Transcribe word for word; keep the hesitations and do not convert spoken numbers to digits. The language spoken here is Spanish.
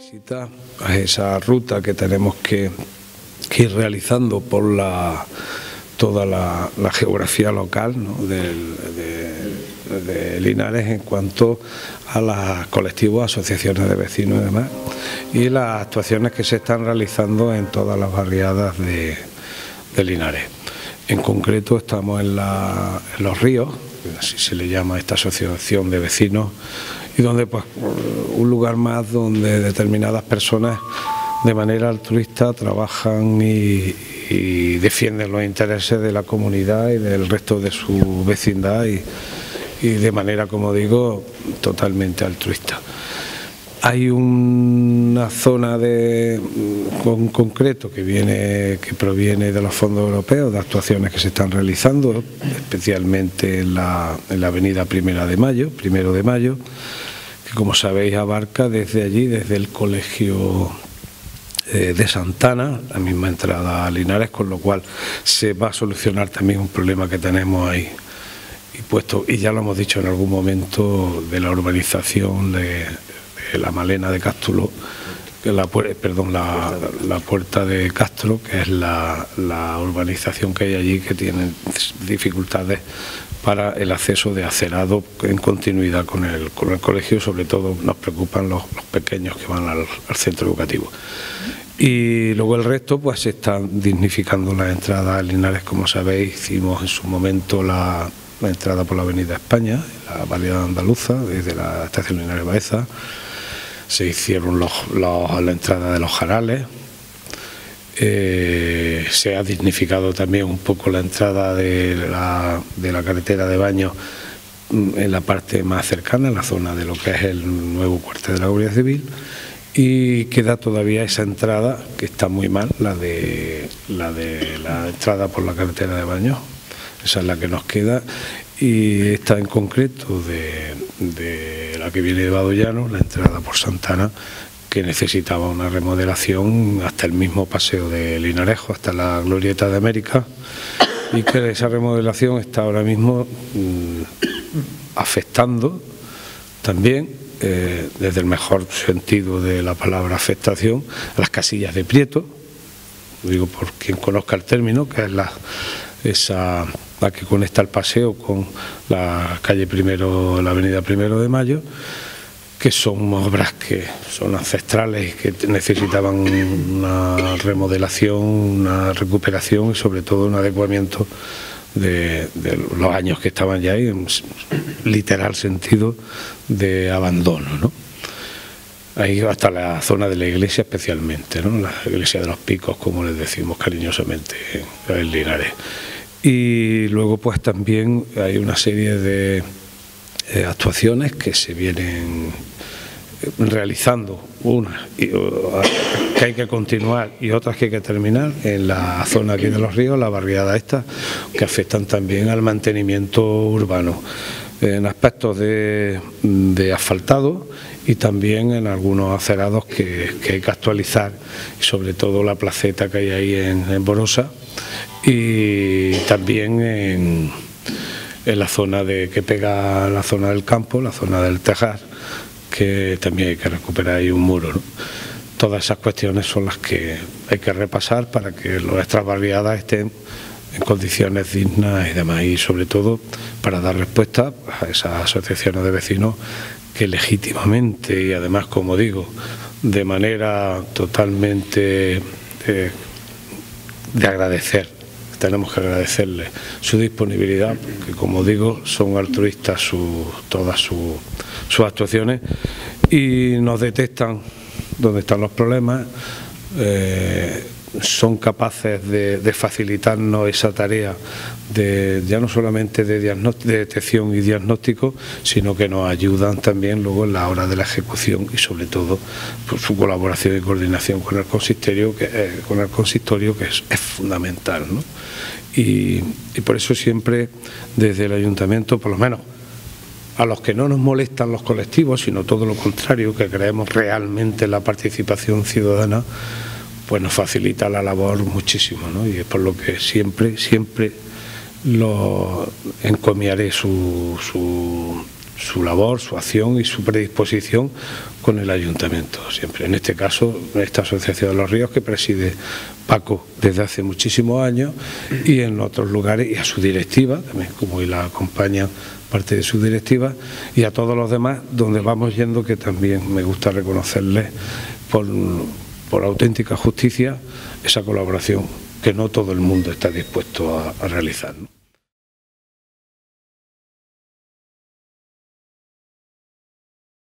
visita a esa ruta que tenemos que, que ir realizando por la, toda la, la geografía local, ¿no?, del, de, de Linares en cuanto a los colectivos, asociaciones de vecinos y demás, y las actuaciones que se están realizando en todas las barriadas de, de Linares. En concreto estamos en, la, en Los Ríos, así se le llama a esta asociación de vecinos, y donde pues un lugar más donde determinadas personas de manera altruista trabajan y, y defienden los intereses de la comunidad y del resto de su vecindad y, y de manera, como digo, totalmente altruista. Hay una zona de, con concreto que viene, que proviene de los fondos europeos, de actuaciones que se están realizando, especialmente en la, en la avenida Primera de Mayo, Primero de Mayo, que como sabéis abarca desde allí, desde el colegio eh, de Santana, la misma entrada a Linares, con lo cual se va a solucionar también un problema que tenemos ahí. Y puesto, y ya lo hemos dicho en algún momento, de la urbanización de la Malena de Cástulo, que la, perdón, la, la Puerta de Castro, que es la, la urbanización que hay allí, que tiene dificultades para el acceso de acerado en continuidad con el, con el colegio. Sobre todo nos preocupan los, los pequeños que van al, al centro educativo. Y luego el resto, pues se están dignificando las entradas a Linares. Como sabéis, hicimos en su momento la, la entrada por la Avenida España, la variedad andaluza, desde la estación Linares Baeza. Se hicieron los, los, la entrada de los jarales, eh, se ha dignificado también un poco la entrada de la, de la carretera de Baños en la parte más cercana, en la zona de lo que es el nuevo cuartel de la Guardia Civil, y queda todavía esa entrada que está muy mal, la de la, de la entrada por la carretera de Baños. Esa es la que nos queda, y esta en concreto de, de la que viene de Badollano, la entrada por Santana, que necesitaba una remodelación hasta el mismo paseo de Linarejo, hasta la Glorieta de América, y que esa remodelación está ahora mismo mmm, afectando también, eh, desde el mejor sentido de la palabra afectación, a las casillas de Prieto. Lo digo por quien conozca el término, que es la esa la que conecta el paseo con la calle Primero, la avenida Primero de Mayo, que son obras que son ancestrales y que necesitaban una remodelación, una recuperación y sobre todo un adecuamiento de, de los años que estaban ya ahí, en literal sentido de abandono, ¿no? Ahí hasta la zona de la iglesia especialmente, ¿no?, la iglesia de los Picos, como les decimos cariñosamente en Linares. Y luego pues también hay una serie de eh, actuaciones que se vienen realizando, unas y, uh, que hay que continuar y otras que hay que terminar en la zona aquí de Los Ríos, la barriada esta, que afectan también al mantenimiento urbano, en aspectos de, de asfaltado y también en algunos acerados que, que hay que actualizar, y sobre todo la placeta que hay ahí en, en Borosa, y también en, en la zona de que pega la zona del campo, la zona del Tejar, que también hay que recuperar ahí un muro, ¿no? Todas esas cuestiones son las que hay que repasar para que nuestras barriadas estén en condiciones dignas y demás, y sobre todo para dar respuesta a esas asociaciones de vecinos que legítimamente y además, como digo, de manera totalmente eh, de agradecer, tenemos que agradecerles su disponibilidad, porque como digo, son altruistas su, todas su, sus actuaciones, y nos detectan dónde están los problemas, eh, son capaces de, de facilitarnos esa tarea de ya no solamente de, de detección y diagnóstico, sino que nos ayudan también luego en la hora de la ejecución, y sobre todo por su colaboración y coordinación con el consistorio, que, eh, con el consistorio, que es, es fundamental, ¿no? Y, y por eso siempre desde el ayuntamiento, por lo menos a los que no nos molestan los colectivos, sino todo lo contrario, que creemos realmente en la participación ciudadana, pues nos facilita la labor muchísimo, ¿no? Y es por lo que siempre, siempre lo encomiaré su, su, su labor, su acción y su predisposición con el ayuntamiento siempre. En este caso, esta Asociación de los Ríos que preside Paco desde hace muchísimos años, y en otros lugares, y a su directiva, también como hoy la acompaña parte de su directiva, y a todos los demás donde vamos yendo, que también me gusta reconocerles por, por auténtica justicia esa colaboración que no todo el mundo está dispuesto a, a realizar, ¿no?